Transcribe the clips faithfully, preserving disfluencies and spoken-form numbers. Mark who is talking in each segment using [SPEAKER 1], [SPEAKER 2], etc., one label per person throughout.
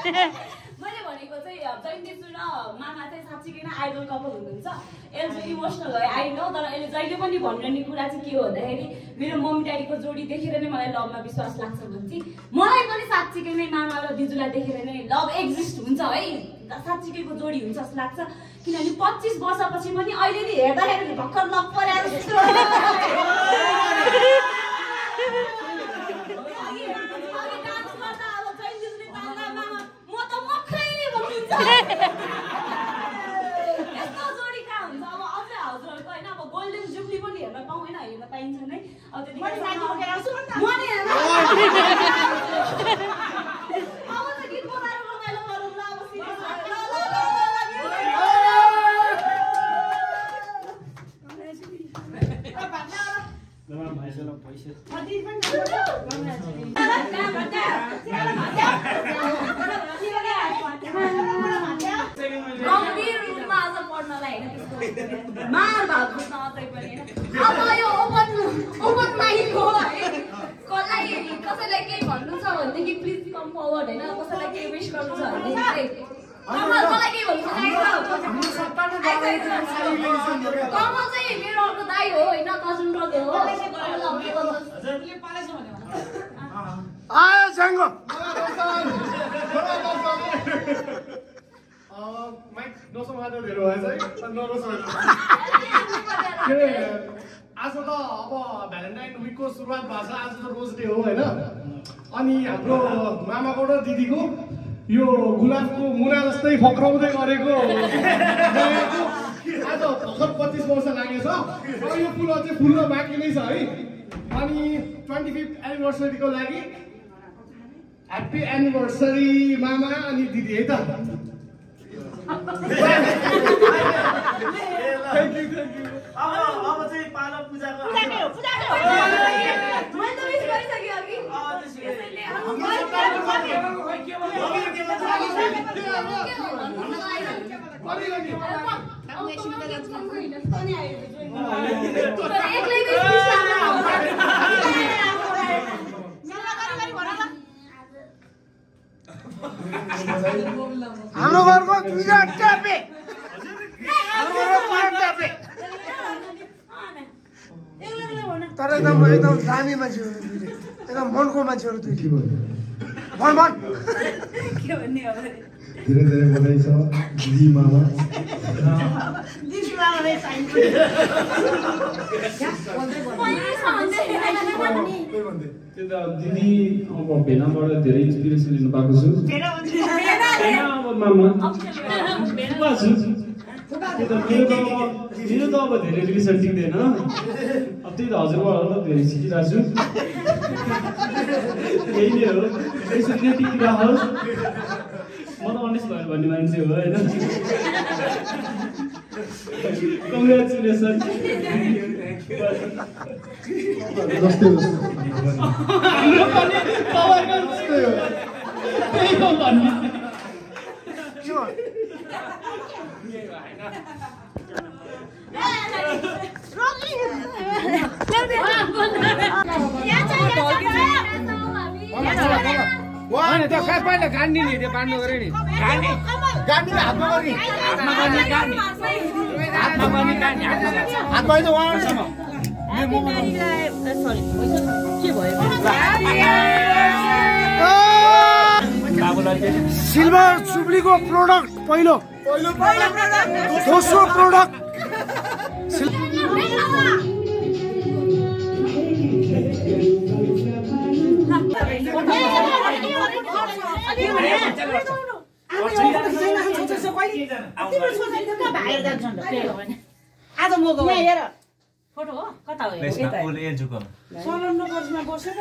[SPEAKER 1] मैले भनेको चाहिँ जयन्ती र मामा चाहिँ साँच्चीकै नै आइडल कपल हुनुहुन्छ एल्जी इमोसनल हो आई नो तर अहिले जहिले पनि भनिरहने कुरा चाहिँ के हो भन्दाखेरि मेरो मम्मी ड्याडीको जोडी देखेर नै मलाई लभमा विश्वास लाग्छ भन्छ मलाई पनि साँच्चीकै नै मामा र दिजुलाई देखेर नै लभ एक्जिस्ट हुन्छ है साँच्चीकैको जोडी हुन्छ जस्तो लाग्छ किनभने पच्चिस वर्षपछि पनि अहिले नि हेर्दाखेरि भर्खर लभ परेर जस्तो यस्तो जोडी कहाँ हुन्छ अब अझै हजुरहरूको होइन अब गोल्डन जुब्ली पनि हेर्न पाउँ होइन हेर्न पाइन्छ नै अब त्यतिखेर अब चाहिँ गीत बनाएर रमाइलो गरौँ ल अब गम्भीर रूपमा आज पढ्नलाई होइन त्यस्तो मार भाग बुझ्न अझै पनि होइन अब यो ओपन ओपन माइक हो है कसलाई कसैलाई केही भन्नु छ भनेदेखि प्लिज कम फरवर्ड होइन कसैलाई केही विश गर्नु छ भनेदेखि चाहिँ मलाई केही भन्नु कमल चाहिँ मेरो अर्को दाइ हो होइन कजन ब्रदर हो
[SPEAKER 2] आयो जङ्गो
[SPEAKER 3] माइक नसमाजो धेरै भएछ है आज त अब भ्यालेन्टाइन विकको सुरुवात भएको छ आज त रोज डे हो होइन अनि हाम्रो मामाको र दिदीको यो गुलाबको मुना जस्तै फक्राउँदै गरेको आज भर्खर पच्चिस वर्ष लागेछ र यो फुल अझै फुल्न बाँकी नै छ है अनि ट्वेन्टी फिफ्थ एनिभर्सरीको लागि ह्याप्पी एनिभर्सरी मामा अनि दिदी है त थ्याङ्क यू थ्याङ्क यू
[SPEAKER 4] अब अब चाहिँ पालो पूजाको
[SPEAKER 1] पूजाको पूजाको मैले त विश गरिसके अघि त्यसैले
[SPEAKER 2] हाम्रो घरमा दुईजना ट्यापे हाम्रो घरमा ट्यापे तर एकदम एकदम दामी मान्छेहरू दुईले एकदम मनको मान्छेहरू दुईले भन भन
[SPEAKER 1] के भन्ने हो
[SPEAKER 3] धेरै धेरै बधाई छ दिदी मामा
[SPEAKER 1] दिदी मामाले साइन
[SPEAKER 5] त्यो त दिदी अब भेनाबाट धेरै इन्सपिरेसन लिनु पाएको छु अब मामा फुपा छु त्यो त मेरो त अब मेरो त अब धेरै रिलेसन टिक्दैन अब त्यही त हजुरबाट धेरै सिकिरहेको छु यही नै हो यसरी नै टिकिरहोस् म त अनेस्ट भयो भन्ने मान्छे हो होइन कङ्ग्रेचुलेसन
[SPEAKER 3] जस्तै हो
[SPEAKER 5] हाम्रो पनि तपाईँको जस्तै हो त्यही हो भन्ने
[SPEAKER 2] होइन त्यो खास पाइले गान्डी नि त्यो बाँड्नु गऱ्यो नि गान्डी गान्डीले हातमा गर्ने हातमा गर्ने गान्डी हातमा गर्ने गान्डी हातमा चाहिँ उहाँहरूसँग सिल्भर जुब्लीको प्रोडक्ट पहिलो दोस्रो प्रोडक्ट
[SPEAKER 1] आज म हेर फोटो हो कता हो
[SPEAKER 4] एलजुको
[SPEAKER 1] सलन र बर्समा बसेर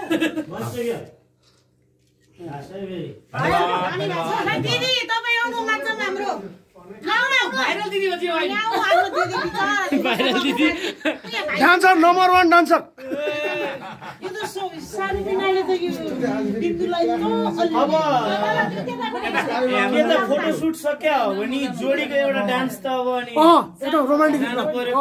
[SPEAKER 1] दिदी तपाईँ आउनु मान्छ हाम्रो भाइरल दिदी हो त्यो
[SPEAKER 2] भाइरल दिदी डान्सर नम्बर वान डान्सर
[SPEAKER 1] यो त सानो दिनाले त यो दिदीलाई त
[SPEAKER 4] अब के त फोटो सुट सक्या हो भने जोडीको एउटा डान्स त अब अनि
[SPEAKER 2] अ एउटा रोमान्टिक
[SPEAKER 4] अ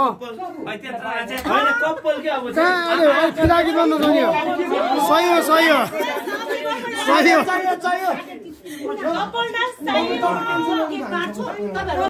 [SPEAKER 4] हैन कपल के अब
[SPEAKER 2] अरे फिलाकी बन्नु छ नि सही हो सही हो सही हो
[SPEAKER 6] कपाल डान्स चाहियो के काट्छु तपाईहरु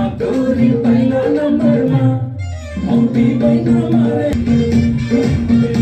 [SPEAKER 7] Number one,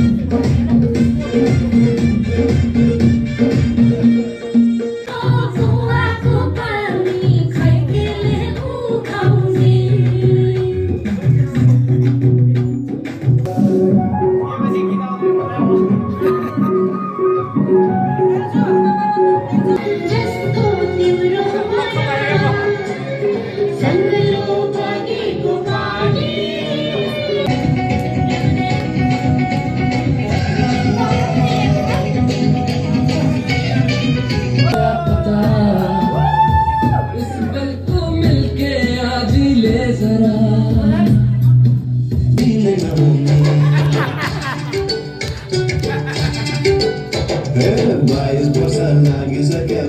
[SPEAKER 7] बाइस वर्ष लागिसक्यो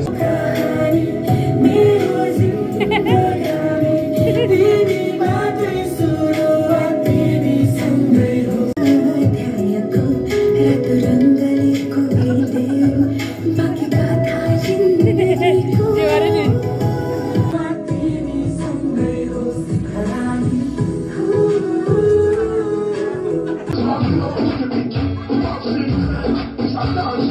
[SPEAKER 8] I'm